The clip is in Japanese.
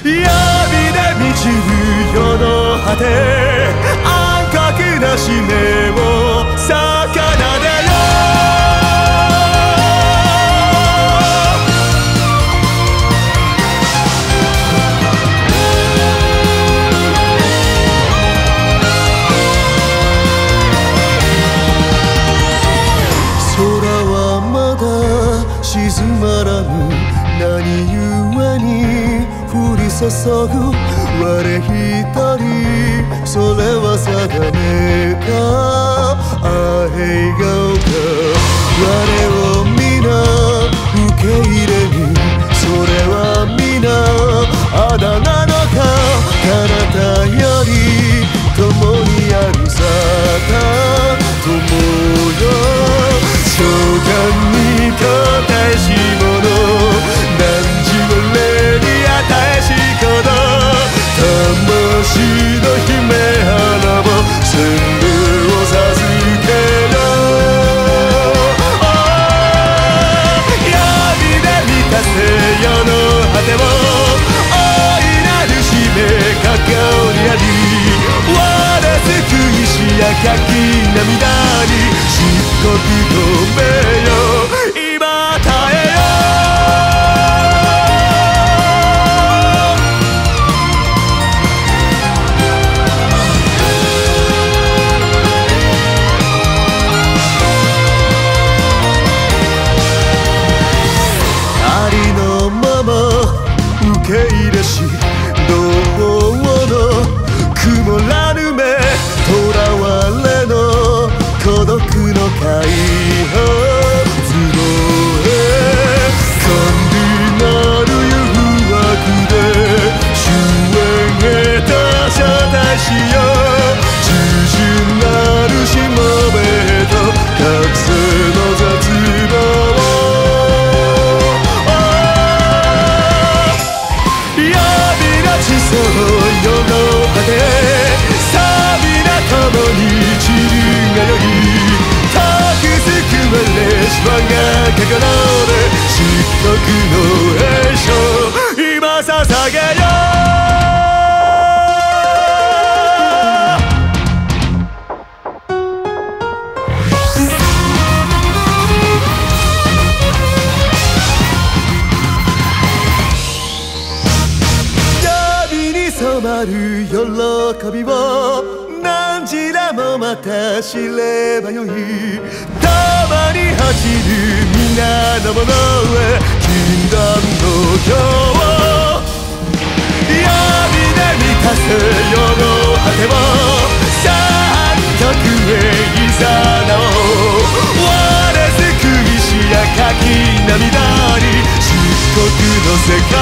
で満ちる世の果て、暗黒な使命を魚でよ。空はまだ静まらぬ、何故に降り注ぐ我一人、それは定めか笑顔か。我を皆受け入れる、それは皆あだなのか。彼方より共にあるさだ友よ。召喚に答えし者、何時を礼に与えし子だ。魂の姫花も洗礼を授けよう。闇で満たせ世の果てを、大いなる使命過去にあり。我救いしやかき涙に漆黒の名誉、今耐えよう。ありのまま受け入れし、同胞の曇らぬ目、囚われの孤独の解放ズボへ。完美なる誘惑で終焉へと招待しよう。従順なるしもべと覚醒の絶望。闇の地層世の果て、さあ皆共に散りがよい。遠く救われし我が心で漆黒の栄翔、今捧げよう。闇に染まる喜びを何時らもまた知ればよい。たまに走る皆のものへ禁断の今日、闇で満たせ世の果てを、三極へいざなおう。我救いしやかき涙に漆黒の世界